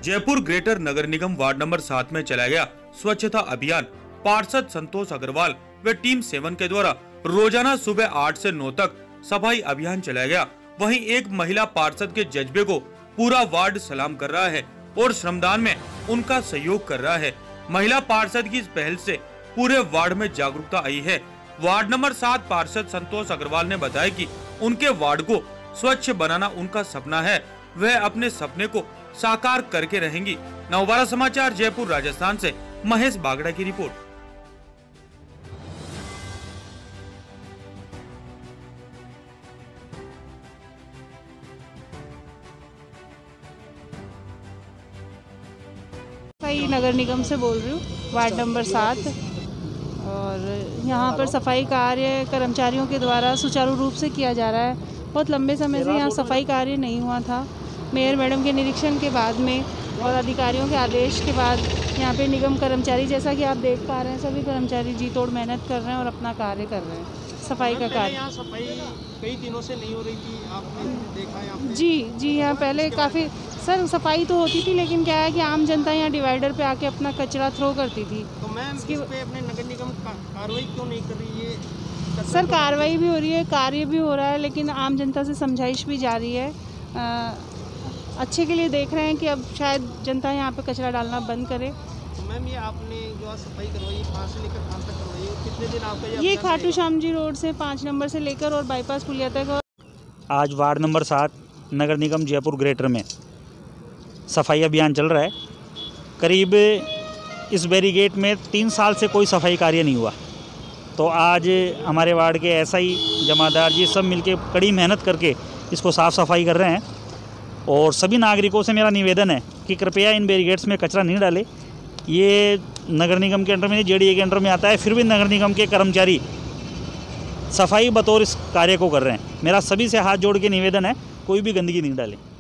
Jaipur greater नगर निगम ward number 7 में चलाया गया स्वच्छता अभियान पार्षद संतोष अग्रवाल व टीम 7 के द्वारा रोजाना सुबह 8 से 9 तक सफाई अभियान चलाया गया। वहीं एक महिला पार्षद के जज्बे को पूरा वार्ड सलाम कर रहा है और श्रमदान में उनका सहयोग कर रहा है। महिला पार्षद की इस पहल से पूरे वार्ड में जागरूकता आई है। वार्ड नंबर 7 पार्षद संतोष अग्रवाल ने बताया कि उनके वार्ड को स्वच्छ बनाना उनका सपना है। वह अपने सपने को साकार करके रहेंगी। नवभारत समाचार जयपुर राजस्थान से महेश बागड़ा की रिपोर्ट। नगर निगम से बोल रही हूँ, वार्ड नंबर 7। और यहाँ पर सफाई कार्य कर्मचारियों के द्वारा सुचारू रूप से किया जा रहा है। बहुत लंबे समय से यहाँ सफाई कार्य नहीं हुआ था। मेयर मैडम के निरीक्षण के बाद में और अधिकारियों के आदेश के बाद यहाँ पे निगम कर्मचारी, जैसा कि आप देख पा रहे हैं, सभी कर्मचारी जी तोड़ मेहनत कर रहे हैं और अपना कार्य कर रहे हैं, सफाई का कार्य। यहाँ सफाई कई दिनों से नहीं हो रही थी, आपने देखा है? आपने? जी, यहाँ पहले काफ़ी सर सफाई तो होती थी, लेकिन क्या है कि आम जनता यहाँ डिवाइडर पे आके अपना कचरा थ्रो करती थी। तो मैम इस पे अपने नगर निगम कार्रवाई क्यों नहीं कर रही है? सर कार्रवाई भी हो रही है, कार्य भी हो रहा है, लेकिन आम जनता से समझाइश भी जारी है। अच्छे के लिए देख रहे हैं कि अब शायद जनता यहाँ पे कचरा डालना बंद करे। तो मैम ये आपने जो सफाई करवाई है, कहाँ से लेकर कहाँ तक करवाई है? कितने दिन आपका ये खाटू श्याम जी रोड से 5 नंबर से लेकर और बाईपास पुलिया तक। आज वार्ड नंबर 7 नगर निगम जयपुर ग्रेटर में सफाई अभियान चल रहा है। करीब इस बैरिगेट में 3 साल से कोई सफाई कार्य नहीं हुआ, तो आज हमारे वार्ड के एसआई जमादार जी सब मिलके कड़ी मेहनत करके इसको साफ़ सफाई कर रहे हैं। और सभी नागरिकों से मेरा निवेदन है कि कृपया इन बैरिगेट्स में कचरा नहीं डालें। ये नगर निगम के अंडर में, जेडीए के अंडर में आता है, फिर भी नगर निगम के कर्मचारी सफाई बतौर इस कार्य को कर रहे हैं। मेरा सभी से हाथ जोड़ के निवेदन है, कोई भी गंदगी नहीं डालें।